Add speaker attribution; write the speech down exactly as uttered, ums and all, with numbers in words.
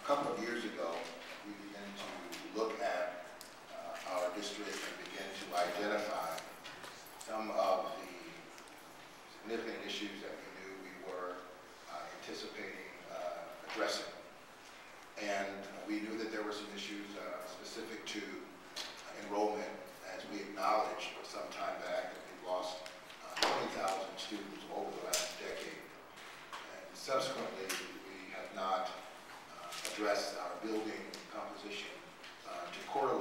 Speaker 1: a couple of years ago, we began to look at uh, our district and begin to identify some of the significant issues that we knew we were uh, anticipating uh, addressing. And we knew that there were some issues uh, specific to enrollment, as we acknowledged some time back that we've lost uh, twenty thousand students over the last decade. And subsequently, we have not uh, addressed our building composition uh, to correlate